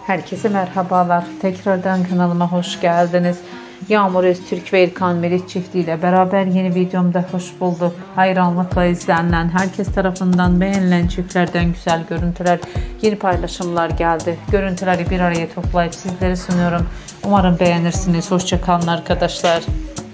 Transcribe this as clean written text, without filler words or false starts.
Herkese merhabalar. Tekrardan kanalıma hoş geldiniz. Yağmur Öztürk ve İlkan Meriç çiftiyle beraber yeni videomda hoş bulduk. Hayranlıkla izlenen, herkes tarafından beğenilen çiftlerden güzel görüntüler, yeni paylaşımlar geldi. Görüntüleri bir araya toplayıp sizlere sunuyorum. Umarım beğenirsiniz. Hoşça kalın arkadaşlar.